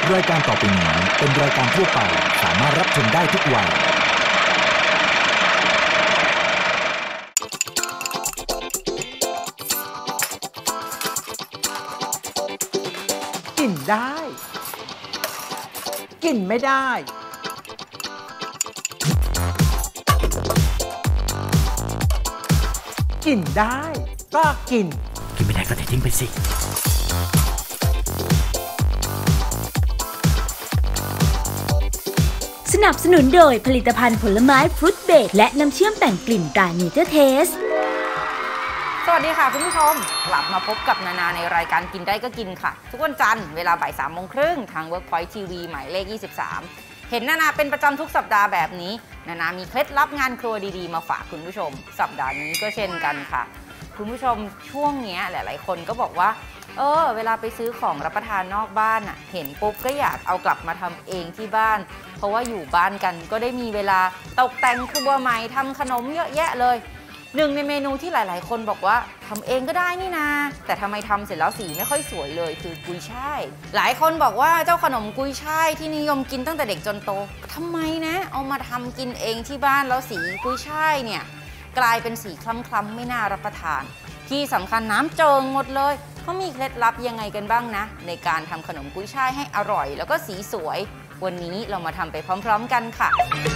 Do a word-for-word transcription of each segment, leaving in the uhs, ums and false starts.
รายการต่อไปนี้เป็นรายการทั่วไปสามารถรับชมได้ทุกวัยกินได้กินไม่ได้กินได้ก็กินกินไม่ได้ก็ทิ้งไปสิสนับสนุนโดยผลิตภัณฑ์ผลไม้ฟรุตเบรดและน้ำเชื่อมแต่งกลิ่นตราเนเจอร์เทสสวัสดีค่ะคุณผู้ชมกลับมาพบกับนานาในรายการกินได้ก็กินค่ะทุกวันจันทร์เวลาบ่ายสามโมงครึ่งทาง Workpoint ที วี หมายเลขยี่สิบสามเห็นนานาเป็นประจำทุกสัปดาห์แบบนี้นานามีเคล็ดลับงานครัวดีๆมาฝากคุณผู้ชมสัปดาห์นี้ก็เช่นกันค่ะคุณผู้ชมช่วงนี้หลายๆคนก็บอกว่าเออเวลาไปซื้อของรับประทานนอกบ้านอ่ะเห็นปุ๊บก็อยากเอากลับมาทำเองที่บ้านเพราะว่าอยู่บ้านกันก็ได้มีเวลาตกแต่งครัวใหม่ทำขนมเยอะแยะเลยหนึ่งในเมนูที่หลายๆคนบอกว่าทำเองก็ได้นี่นาแต่ทำไมทำเสร็จแล้วสีไม่ค่อยสวยเลยคือกุยช่ายหลายคนบอกว่าเจ้าขนมกุยช่ายที่นิยมกินตั้งแต่เด็กจนโตทำไมนะเอามาทำกินเองที่บ้านแล้วสีกุยช่ายเนี่ยกลายเป็นสีคล้ำๆไม่น่ารับประทานที่สำคัญน้ำเจิงหมดเลยเขามีเคล็ดลับยังไงกันบ้างนะในการทำขนมกุยช่ายให้อร่อยแล้วก็สีสวยวันนี้เรามาทำไปพร้อมๆกันค่ะ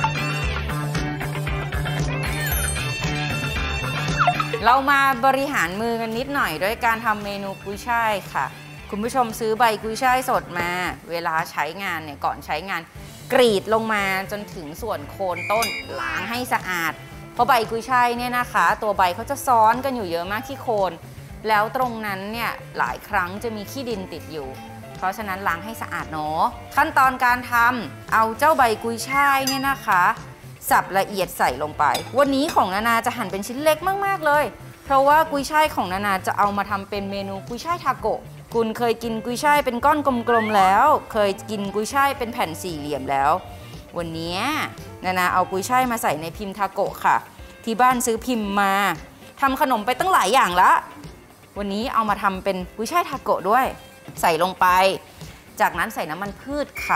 เรามาบริหารมือกันนิดหน่อยด้วยการทำเมนูกุยช่ายค่ะคุณผู้ชมซื้อใบกุยช่ายสดมาเวลาใช้งานเนี่ยก่อนใช้งานกรีดลงมาจนถึงส่วนโคนต้นล้างให้สะอาดเพราะใบกุยช่ายเนี่ยนะคะตัวใบเขาจะซ้อนกันอยู่เยอะมากที่โคนแล้วตรงนั้นเนี่ยหลายครั้งจะมีขี้ดินติดอยู่เพราะฉะนั้นล้างให้สะอาดเนาะขั้นตอนการทำเอาเจ้าใบกุยช่ายเนี่ยนะคะสับละเอียดใส่ลงไปวันนี้ของนานาจะหั่นเป็นชิ้นเล็กมากๆเลยเพราะว่ากุยช่ายของนานาจะเอามาทำเป็นเมนูกุยช่ายทาโกะคุณเคยกินกุยช่ายเป็นก้อนกลมๆแล้วเคยกินกุยช่ายเป็นแผ่นสี่เหลี่ยมแล้ววันนี้นานาเอากุยช่ายมาใส่ในพิมพ์ทาโกะค่ะที่บ้านซื้อพิมพ์มาทำขนมไปตั้งหลายอย่างละวันนี้เอามาทำเป็นกุยช่ายทาโกะด้วยใส่ลงไปจากนั้นใส่น้ำมันพืชค่ะ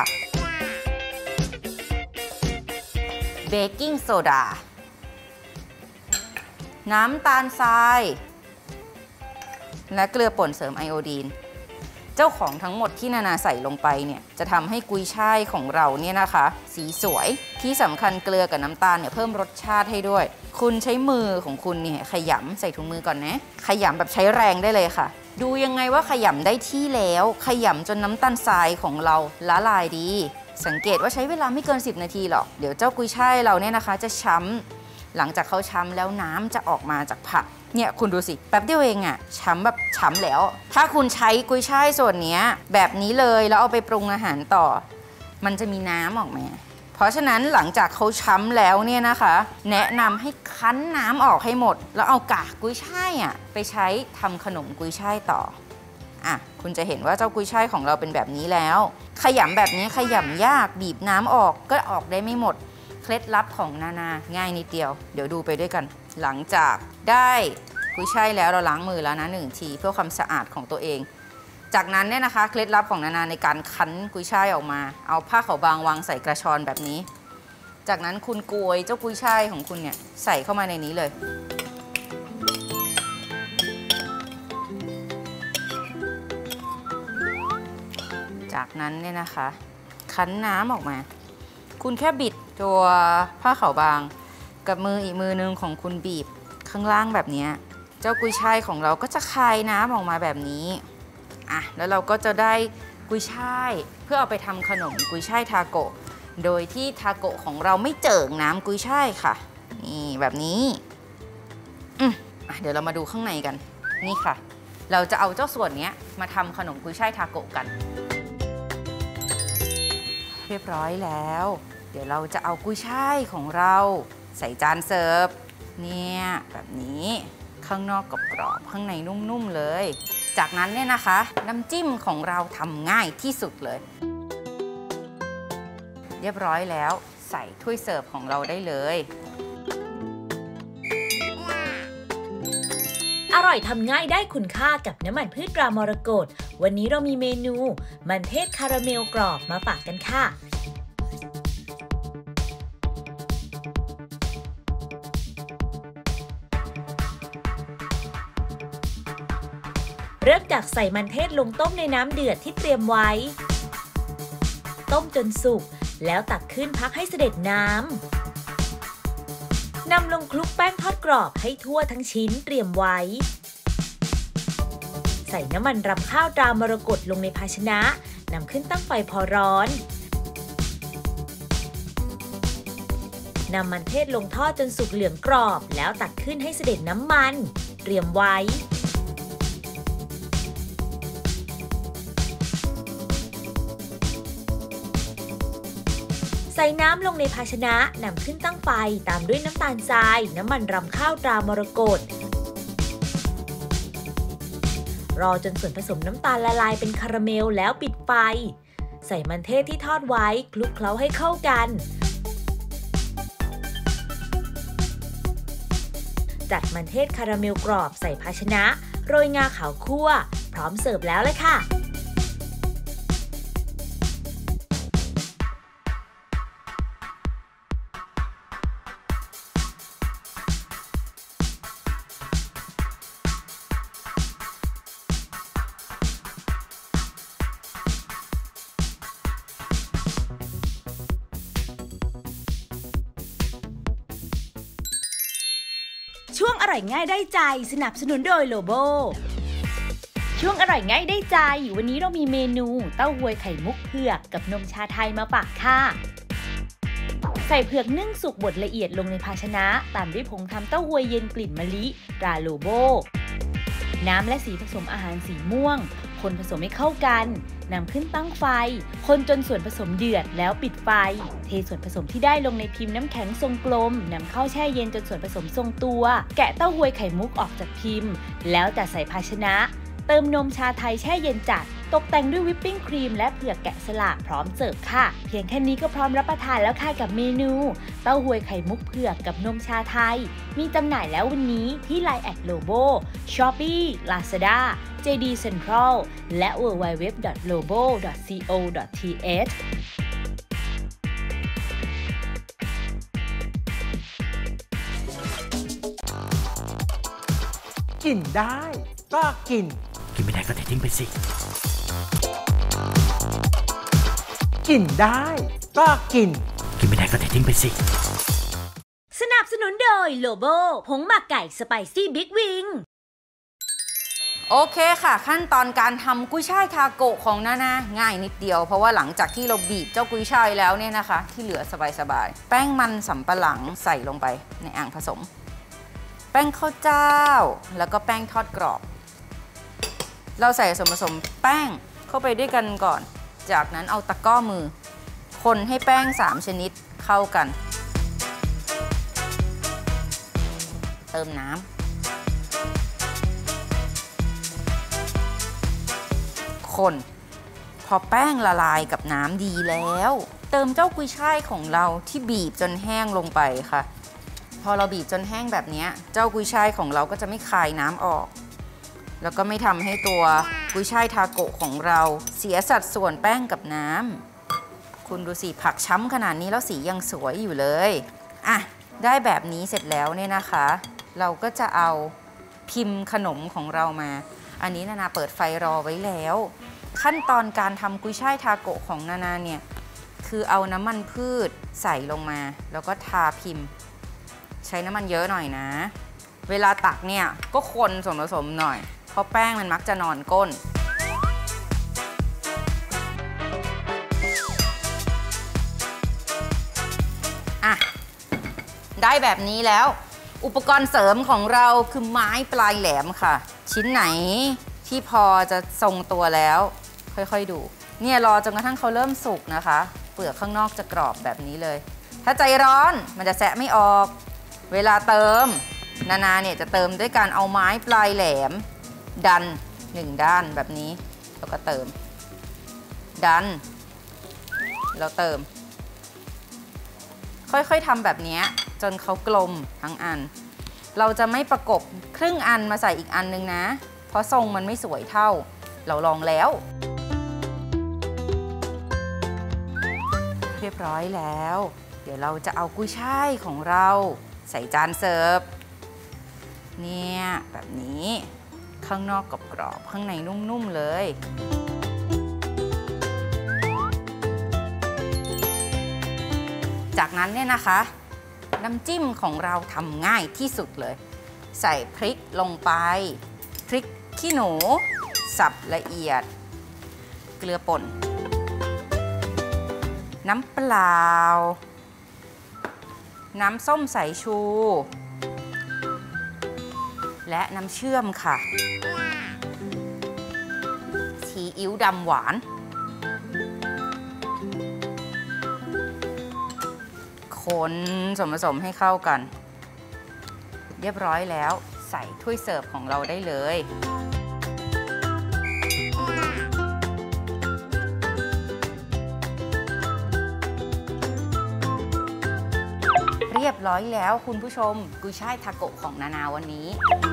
เบกกิ้งโซดาน้ำตาลทรายและเกลือป่นเสริมไอโอดีนเจ้าของทั้งหมดที่นานาใส่ลงไปเนี่ยจะทำให้กุยช่ายของเราเนี่ยนะคะสีสวยที่สำคัญเกลือกับน้ำตาลเนี่ยเพิ่มรสชาติให้ด้วยคุณใช้มือของคุณเนี่ยขยำใส่ถุงมือก่อนนะขยำแบบใช้แรงได้เลยค่ะดูยังไงว่าขยำได้ที่แล้วขยำจนน้ำตาลทรายของเราละลายดีสังเกตว่าใช้เวลาไม่เกินสิบนาทีหรอกเดี๋ยวเจ้ากุยช่ายเราเนี่ยนะคะจะช้ำหลังจากเขาช้ำแล้วน้ำจะออกมาจากผักเนี่ยคุณดูสิแป๊บเดียวเองอะช้ำแบบช้ำแล้วถ้าคุณใช้กุยช่ายส่วนนี้แบบนี้เลยแล้วเอาไปปรุงอาหารต่อมันจะมีน้ำออกมาเพราะฉะนั้นหลังจากเขาช้ำแล้วเนี่ยนะคะแนะนำให้คั้นน้ำออกให้หมดแล้วเอากากกุยช่ายอะไปใช้ทำขนมกุยช่ายต่ออ่ะคุณจะเห็นว่าเจ้ากุยช่ายของเราเป็นแบบนี้แล้วขยำแบบนี้ขยำยากบีบน้ำออกก็ออกได้ไม่หมดเคล็ดลับของนานาง่ายนิดเดียวเดี๋ยวดูไปด้วยกันหลังจากได้กุยช่ายแล้วเราล้างมือแล้วนะหนึ่งทีเพื่อความสะอาดของตัวเองจากนั้นเนี่ยนะคะเคล็ดลับของนานาในการคั้นกุยช่ายออกมาเอาผ้าขาวบางวางใส่กระชอนแบบนี้จากนั้นคุณโกยเจ้ากุยช่ายของคุณเนี่ยใส่เข้ามาในนี้เลยจากนั้นเนี่ยนะคะคั้นน้ำออกมาคุณแค่บิดตัวผ้าขาวบางกับมืออีกมือนึงของคุณบีบข้างล่างแบบนี้เจ้ากุยช่ายของเราก็จะคายน้ำออกมาแบบนี้อ่ะแล้วเราก็จะได้กุยช่ายเพื่อเอาไปทำขนมกุยช่ายทาโกะโดยที่ทาโกะของเราไม่เจิ่งน้ำกุยช่ายค่ะนี่แบบนี้อืมอ่ะเดี๋ยวเรามาดูข้างในกันนี่ค่ะเราจะเอาเจ้าส่วนนี้มาทำขนมกุยช่ายทาโกะกันเรียบร้อยแล้วเดี๋ยวเราจะเอากุยช่ายของเราใส่จานเสิร์ฟเนี่ยแบบนี้ข้างนอกกรอบๆข้างในนุ่มๆเลยจากนั้นเนี่ยนะคะน้ำจิ้มของเราทำง่ายที่สุดเลยเรียบร้อยแล้วใส่ถ้วยเสิร์ฟของเราได้เลยอร่อยทำง่ายได้คุณค่ากับน้ำมันพืชตรามรกตวันนี้เรามีเมนูมันเทศคาราเมลกรอบมาฝากกันค่ะเริ่มจากใส่มันเทศลงต้มในน้ำเดือดที่เตรียมไว้ต้มจนสุกแล้วตักขึ้นพักให้เสด็จน้ำนำลงคลุกแป้งทอดกรอบให้ทั่วทั้งชิ้นเตรียมไว้ใส่น้ำมันรำข้าวตรามรกตลงในภาชนะนำขึ้นตั้งไฟพอร้อนนำมันเทศลงทอดจนสุกเหลืองกรอบแล้วตักขึ้นให้เสด็จน้ำมันเตรียมไว้ใส่น้ำลงในภาชนะนำขึ้นตั้งไฟตามด้วยน้ำตาลทรายน้ำมันรำข้าวตรามรกตรอจนส่วนผสมน้ำตาลละลายเป็นคาราเมลแล้วปิดไฟใส่มันเทศที่ทอดไว้คลุกเคล้าให้เข้ากันจัดมันเทศคาราเมลกรอบใส่ภาชนะโรยงาขาวคั่วพร้อมเสิร์ฟแล้วเลยค่ะช่วงอร่อยง่ายได้ใจสนับสนุนโดยโลโบช่วงอร่อยง่ายได้ใจวันนี้เรามีเมนูเต้าหวยไข่มุกเผือกกับนมชาไทยมาฝากค่ะใส่เผือกนึ่งสุกบดละเอียดลงในภาชนะตามด้วยผงทำเต้าหวยเย็นกลิ่นมะลิตราโลโบน้ำและสีผสมอาหารสีม่วงคนผสมให้เข้ากันนำขึ้นตั้งไฟคนจนส่วนผสมเดือดแล้วปิดไฟเทส่วนผสมที่ได้ลงในพิมพ์น้ำแข็งทรงกลมนำเข้าแช่เย็นจนส่วนผสมทรงตัวแกะเต้าหวยไข่มุกออกจากพิมพ์แล้วจัดใส่ภาชนะเติมนมชาไทยแช่เย็นจัดตกแต่งด้วยวิปปิ้งครีมและเผือกแกะสลักพร้อมเสิร์ฟค่ะเพียงแค่นี้ก็พร้อมรับประทานแล้วค่ะกับเมนูเต้าหวยไข่มุกเผือกกับนมชาไทยมีจำหน่ายแล้ววันนี้ที่ ไลน์ แอท โลโบ Shopee Lazada เจ ดี Central และ ดับเบิลยู ดับเบิลยู ดับเบิลยู ดอท โลโบ ดอท ซี โอ ดอท ที เอชกินได้ก็กินกินไม่ได้ก็เททิ้งไปสิกินได้ก็กินกินไม่ได้ก็เททิ้งไปสิสนับสนุนโดยโลโบผงหมักไก่สไปซี่บิ๊กวิงโอเคค่ะขั้นตอนการทำกุ้ยช่ายทาโกะของนานาง่ายนิดเดียวเพราะว่าหลังจากที่เราบีบเจ้ากุ้ยช่ายแล้วเนี่ยนะคะที่เหลือสบายๆแป้งมันสำปะหลังใส่ลงไปในอ่างผสมแป้งข้าวเจ้าแล้วก็แป้งทอดกรอบเราใส่ส่วนผสมแป้งเข้าไปด้วยกันก่อนจากนั้นเอาตะกร้อมือคนให้แป้งสามชนิดเข้ากันเติมน้ำคนพอแป้งละลายกับน้ำดีแล้วเติมเจ้ากุยช่ายของเราที่บีบจนแห้งลงไปค่ะพอเราบีบจนแห้งแบบนี้เจ้ากุยช่ายของเราก็จะไม่คายน้ำออกแล้วก็ไม่ทำให้ตัวกุยช่ายทาโกะของเราเสียสัดส่วนแป้งกับน้ำคุณดูสิผักช้ำขนาดนี้แล้วสียังสวยอยู่เลยอ่ะได้แบบนี้เสร็จแล้วเนี่ยนะคะเราก็จะเอาพิมพ์ขนมของเรามาอันนี้นานาเปิดไฟรอไว้แล้วขั้นตอนการทำกุยช่ายทาโกะของนานาเนี่ยคือเอาน้ำมันพืชใส่ลงมาแล้วก็ทาพิมพ์ใช้น้ำมันเยอะหน่อยนะเวลาตักเนี่ยก็คนส่วนผสมหน่อยเพราะแป้งมันมักจะนอนก้นอ่ะได้แบบนี้แล้วอุปกรณ์เสริมของเราคือไม้ปลายแหลมค่ะชิ้นไหนที่พอจะทรงตัวแล้วค่อยๆดูเนี่ยรอจนกระทั่งเขาเริ่มสุกนะคะเปลือกข้างนอกจะกรอบแบบนี้เลยถ้าใจร้อนมันจะแสะไม่ออกเวลาเติมนานาเนี่ยจะเติมด้วยการเอาไม้ปลายแหลมดันหนึ่งด้านแบบนี้แล้วก็เติมดันแล้วเติมค่อยๆทำแบบนี้จนเขากลมทั้งอันเราจะไม่ประกบครึ่งอันมาใส่อีกอันนึงนะเพราะทรงมันไม่สวยเท่าเราลองแล้วเรียบร้อยแล้วเดี๋ยวเราจะเอากุ้ยช่ายของเราใส่จานเสิร์ฟเนี่ยแบบนี้ข้างนอกกรอบๆข้างในนุ่มๆเลยจากนั้นเนี่ยนะคะน้ำจิ้มของเราทำง่ายที่สุดเลยใส่พริกลงไปพริกขี้หนูสับละเอียดเกลือป่นน้ำเปล่าน้ำส้มสายชูและน้ำเชื่อมค่ะซีอิ๊วดำหวานคนส่วนผสมให้เข้ากันเรียบร้อยแล้วใส่ถ้วยเสิร์ฟของเราได้เลยเรียบร้อยแล้วคุณผู้ชมกุยช่ายทาโกะของนานาวันนี้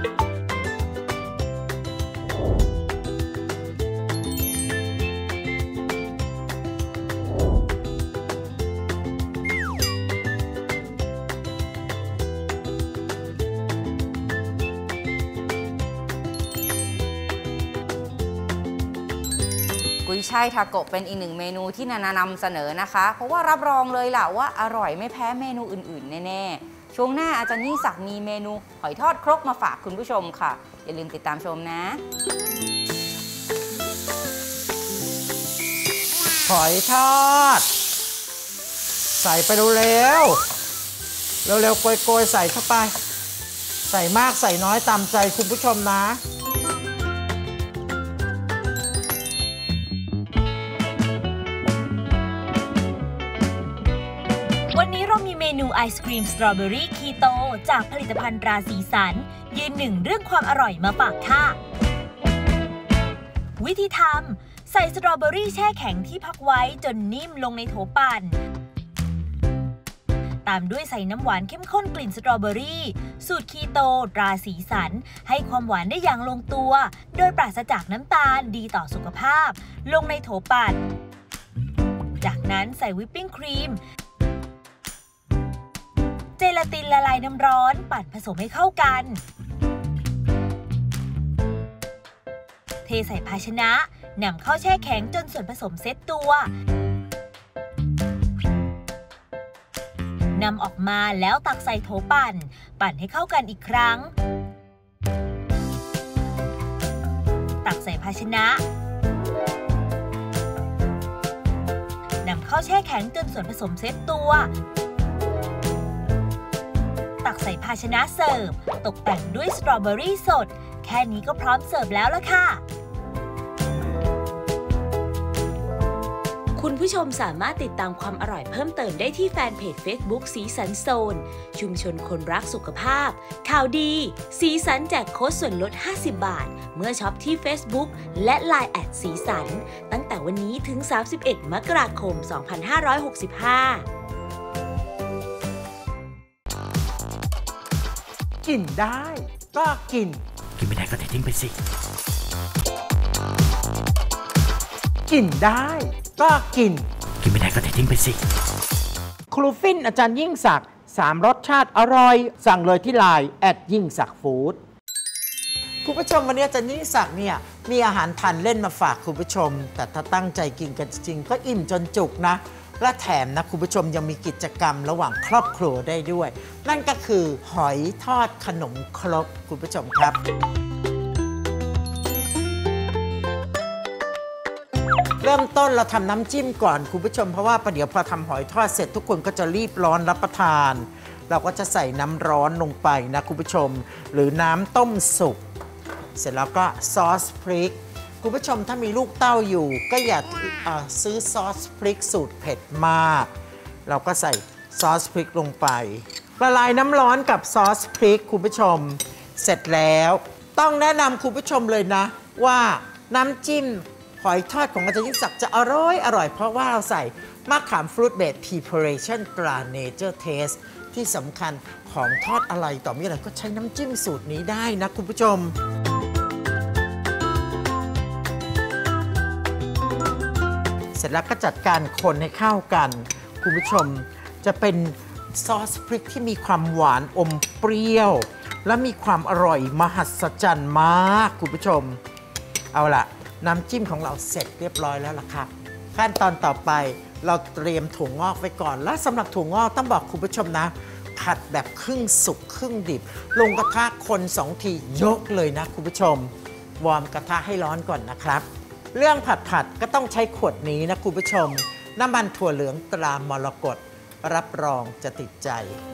กุยช่ายทาโกะเป็นอีกหนึ่งเมนูที่นานานำเสนอนะคะเพราะว่ารับรองเลยล่ะว่าอร่อยไม่แพ้เมนูอื่นๆแน่ๆช่วงหน้าอาจารย์ยิ่งศักดิ์มีเมนูหอยทอดครกมาฝากคุณผู้ชมค่ะอย่าลืมติดตามชมนะหอยทอดใส่ไปเร็วๆเร็วๆโกยๆใส่เข้าไปใส่มากใส่น้อยตามใจคุณผู้ชมนะวันนี้เรามีเมนูไอศกรีมสตรอเบอรี่คีโตจากผลิตภัณฑ์ตราสีสันยืนหนึ่งเรื่องความอร่อยมาฝากค่ะวิธีทำใส่สตรอเบอรี่แช่แข็งที่พักไว้จนนิ่มลงในโถปั่นตามด้วยใส่น้ำหวานเข้มข้นกลิ่นสตรอเบอรี่สูตรคีโตตราสีสันให้ความหวานได้อย่างลงตัวโดยปราศจากน้ำตาลดีต่อสุขภาพลงในโถปั่นจากนั้นใส่วิปปิ้งครีมเจลาตินละลายน้ำร้อนปั่นผสมให้เข้ากันเทใส่ภาชนะนำเข้าแช่แข็งจนส่วนผสมเซ็ตตัวนำออกมาแล้วตักใส่โถปั่นปั่นให้เข้ากันอีกครั้งตักใส่ภาชนะนำเข้าแช่แข็งจนส่วนผสมเซ็ตตัวตักใส่ภาชนะเสิร์ฟตกแต่งด้วยสตรอเบอรี่สดแค่นี้ก็พร้อมเสิร์ฟแล้วล่ะค่ะคุณผู้ชมสามารถติดตามความอร่อยเพิ่มเติมได้ที่แฟนเพจ Facebook สีสันโซนชุมชนคนรักสุขภาพข่าวดีสีสันแจกโค้ดส่วนลดห้าสิบบาทเมื่อช็อปที่ Facebook และ ไลน์ แอทสีสันตั้งแต่วันนี้ถึงสามสิบเอ็ดมกราคมสองพันห้าร้อยหกสิบห้ากินได้ก็กินกินไม่ได้ก็เททิ้งไปสิกินได้ก็กินกินไม่ได้ก็เททิ้งไปสิครูฟินอาจารย์ยิ่งศักดิ์สามรสชาติอร่อยสั่งเลยที่ ไลน์ แอทยิ่งศักดิ์ฟู้ดคุณผู้ชมวันนี้อาจารย์ยิ่งศักดิ์เนี่ยมีอาหารทานเล่นมาฝากคุณผู้ชมแต่ถ้าตั้งใจกินกันจริงๆก็อิ่มจนจุกนะและแถมนะคุณผู้ชมยังมีกิจกรรมระหว่างครอบครัวได้ด้วยนั่นก็คือหอยทอดขนมครกคุณผู้ชมครับเริ่มต้นเราทำน้ำจิ้มก่อนคุณผู้ชมเพราะว่าประเดี๋ยวพอทำหอยทอดเสร็จทุกคนก็จะรีบร้อนรับประทานเราก็จะใส่น้ำร้อนลงไปนะคุณผู้ชมหรือน้ำต้มสุกเสร็จแล้วก็ซอสพริกคุณผู้ชมถ้ามีลูกเต้าอยู่ก็อย่าซื้อซอสพริกสูตรเผ็ดมากเราก็ใส่ซอสพริกลงไปละลายน้ำร้อนกับซอสพริกคุณผู้ชมเสร็จแล้วต้องแนะนำคุณผู้ชมเลยนะว่าน้ำจิ้มหอยทอดของอาจารย์ยิ่งศักดิ์จะอร่อยอร่อยเพราะว่าเราใส่มะขามฟรุตเบสพรีพาเรชั่นตราเนเจอร์เทสที่สำคัญของทอดอะไรต่อมีอะไรก็ใช้น้ำจิ้มสูตรนี้ได้นะคุณผู้ชมร็จแล้วก็จัดการคนให้เข้ากันคุณผู้ชมจะเป็นซอสพริกที่มีความหวานอมเปรี้ยวและมีความอร่อยมหัศจรรย์มากคุณผู้ชมเอาล่ะน้ำจิ้มของเราเสร็จเรียบร้อยแล้วล่ะครับขั้นตอนต่อไปเราเตรียมถั่วงอกไว้ก่อนและสำหรับถั่วงอกต้องบอกคุณผู้ชมนะผัดแบบครึ่งสุกครึ่งดิบลงกระทะคนสองทียกเลยนะคุณผู้ชมวอร์มกระทะให้ร้อนก่อนนะครับเรื่องผัดผัดก็ต้องใช้ขวดนี้นะคุณผู้ชมน้ำมันถั่วเหลืองตรามรกตรับรองจะติดใจ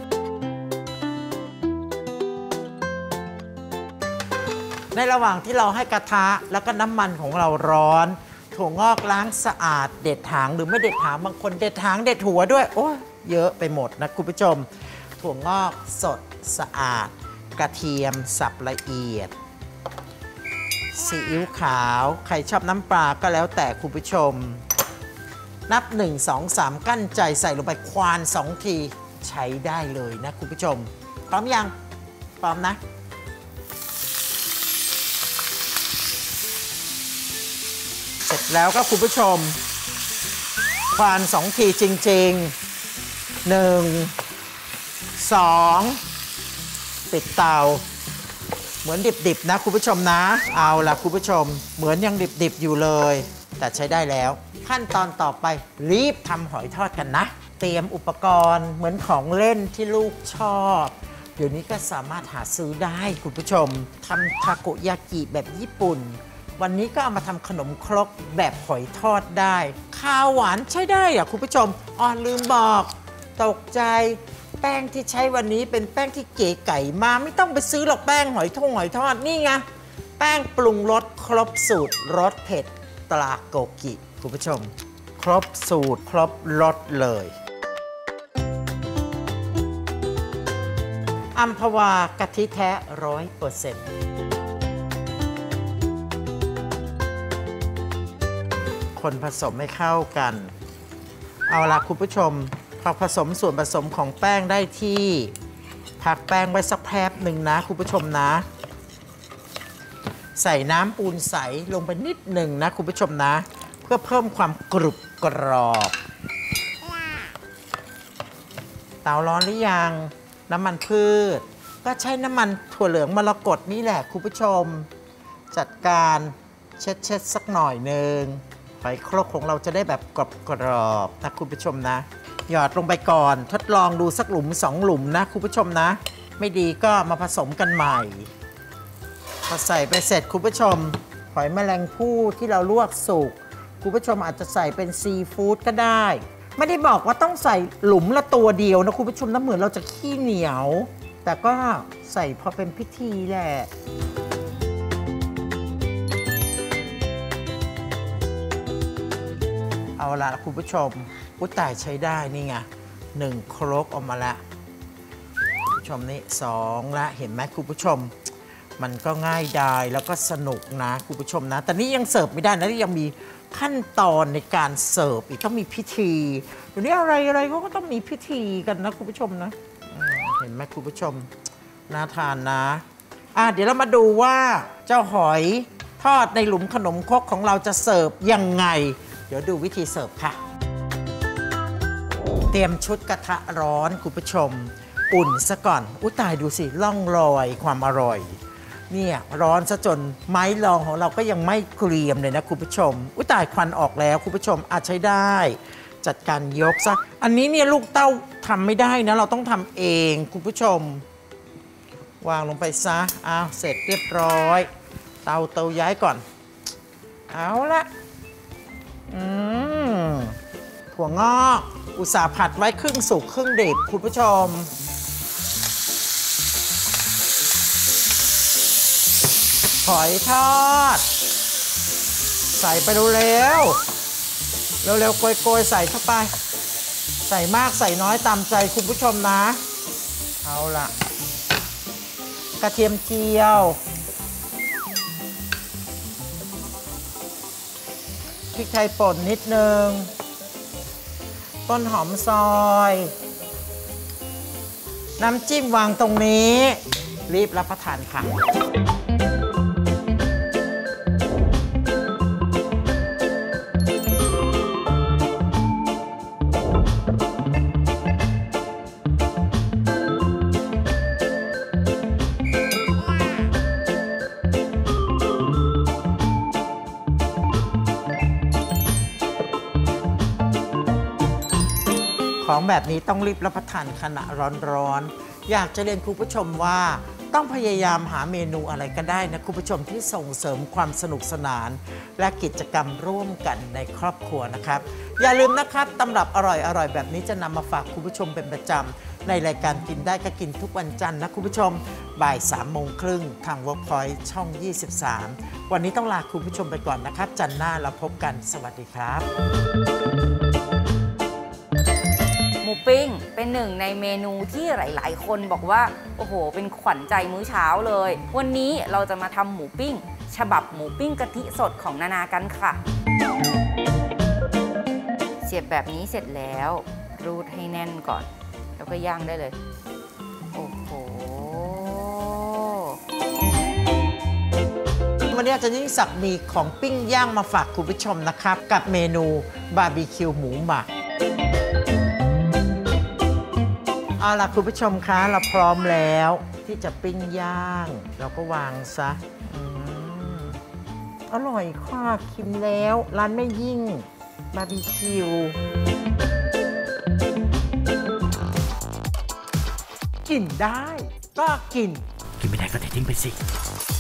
ในระหว่างที่เราให้กระทะแล้วก็น้ำมันของเราร้อนถั่วงอกล้างสะอาดเด็ดหางหรือไม่เด็ดหางบางคนเด็ดหางเด็ดหัวด้วยโอ้ยเยอะไปหมดนะคุณผู้ชมถั่วงอกสดสะอาดกระเทียมสับละเอียดซีอิ๊วขาวใครชอบน้ำปลาก็แล้วแต่คุณผู้ชมนับหนึ่ง สอง สามกั้นใจใส่ลงไปควานสองทีใช้ได้เลยนะคุณผู้ชมพร้อมยังพร้อมนะเสร็จแล้วก็คุณผู้ชมควานสองทีจริงๆหนึ่ง สองปิดเตาเหมือนดิบๆนะคุณผู้ชมนะเอาล่ะคุณผู้ชมเหมือนยังดิบๆอยู่เลยแต่ใช้ได้แล้วขั้นตอนต่อไปรีบทำหอยทอดกันนะเตรียมอุปกรณ์เหมือนของเล่นที่ลูกชอบเดี๋ยวนี้ก็สามารถหาซื้อได้คุณผู้ชมทำทาโกยากิแบบญี่ปุ่นวันนี้ก็เอามาทำขนมครกแบบหอยทอดได้ข้าวหวานใช้ได้อะคุณผู้ชมอ๋อลืมบอกตกใจแป้งที่ใช้วันนี้เป็นแป้งที่เก๋ไก่มาไม่ต้องไปซื้อหรอกแป้งหอยทงหอยทอดนี่ไงแป้งปรุงรสครบสูตรรสเผ็ดตราโกกิคุณผู้ชมครบสูตรครบรสเลยอัมพวากะทิแท้ร้อยเปอร์เซ็นต์คนผสมให้เข้ากันเอาล่ะคุณผู้ชมพอผสมส่วนผสมของแป้งได้ที่พักแป้งไว้สักแป๊บหนึ่งนะคุณผู้ชมนะใส่น้ำปูนใสลงไปนิดหนึ่งนะคุณผู้ชมนะเพื่อเพิ่มความกรุบกรอบเตาร้อนหรือยังน้ำมันพืชก็ใช้น้ำมันถั่วเหลืองมรกตนี่แหละคุณผู้ชมจัดการเช็ดเช็ดสักหน่อยหนึ่งหอยครกของเราจะได้แบบกรอบกรอบนะคุณผู้ชมนะหยอดลงไปก่อนทดลองดูสักหลุมสองหลุมนะคุณผู้ชมนะไม่ดีก็มาผสมกันใหม่พอใส่ไปเสร็จคุณผู้ชมหอยแมลงภู่ที่เราลวกสุกคุณผู้ชมอาจจะใส่เป็นซีฟู้ดก็ได้ไม่ได้บอกว่าต้องใส่หลุมละตัวเดียวนะคุณผู้ชมนะเหมือนเราจะขี้เหนียวแต่ก็ใส่พอเป็นพิธีแหละเอาละคุณผู้ชมกุ้ยต่ายใช้ได้นี่ไงหนึ่งครกออกมาละคุณผู้ชมนี่สองละเห็นไหมคุณผู้ชมมันก็ง่ายดายแล้วก็สนุกนะคุณผู้ชมนะแต่นี่ยังเสิร์ฟไม่ได้นะนี่ยังมีขั้นตอนในการเสิร์ฟอีกต้องมีพิธีเดี๋ยวนี้อะไรอะไรเขาก็ต้องมีพิธีกันนะคุณผู้ชมนะเห็นไหมคุณผู้ชมน่าทานนะอ่ะเดี๋ยวเรามาดูว่าเจ้าหอยทอดในหลุมขนมครกของเราจะเสิร์ฟยังไงเดี๋ยวดูวิธีเสิร์ฟค่ะเตรียมชุดกระทะร้อนคุณผู้ชมอุ่นซะก่อนอุ้ยตายดูสิล่องรอยความอร่อยเนี่ยร้อนซะจนไม้รองของเราก็ยังไม่เกรียมเลยนะคุณผู้ชมอุ้ยตายควันออกแล้วคุณผู้ชมอาจใช้ได้จัดการยกซะอันนี้เนี่ยลูกเต้าทำไม่ได้นะเราต้องทำเองคุณผู้ชมวางลงไปซะอ้าวเสร็จเรียบร้อยเตาเตาย้ายก่อนเอาละอืมถั่วงอกอุตสาห์ผัดไว้ครึ่งสุกครึ่งดิบคุณผู้ชมหอยทอดใส่ไปเร็วๆเร็วๆโกยๆใส่เข้าไปใส่มากใส่น้อยตามใจคุณผู้ชมนะเอาล่ะกระเทียมเจียวพริกไทยป่นนิดนึงต้นหอมซอยน้ำจิ้มวางตรงนี้รีบรับประทานค่ะของแบบนี้ต้องรีบรับประทานขณะร้อนๆอยากจะเรียนคุณผู้ชมว่าต้องพยายามหาเมนูอะไรก็ได้นะคุณผู้ชมที่ส่งเสริมความสนุกสนานและกิจกรรมร่วมกันในครอบครัวนะครับอย่าลืมนะครับตำรับอร่อยๆแบบนี้จะนำมาฝากคุณผู้ชมเป็นประจำในรายการกินได้ก็กินทุกวันจันทร์นะคุณผู้ชมบ่ายสามโมงครึ่งทาง Workpoint ช่องยี่สิบสามวันนี้ต้องลาคุณผู้ชมไปก่อนนะครับจันทร์หน้าเราพบกันสวัสดีครับหมูปิ้งเป็นหนึ่งในเมนูที่หลายๆคนบอกว่าโอ้โหเป็นขวัญใจมื้อเช้าเลยวันนี้เราจะมาทำหมูปิ้งฉบับหมูปิ้งกะทิสดของนานากันค่ะเสียบแบบนี้เสร็จแล้วรูดให้แน่นก่อนแล้วก็ย่างได้เลยโอ้โหวันนี้อาจารย์ยิ่งศักดิ์มีของปิ้งย่างมาฝากคุณผู้ชมนะครับกับเมนูบาร์บีคิวหมูหมักเอาล่ะคุณผู้ชมคะเราพร้อมแล้วที่จะปิ้งย่างเราก็วางซะอืมอร่อยค่ะชิมแล้วร้านแม่ยิ่งบาร์บีคิวกินได้ก็กินกินไม่ได้ก็ทิ้งไปสิ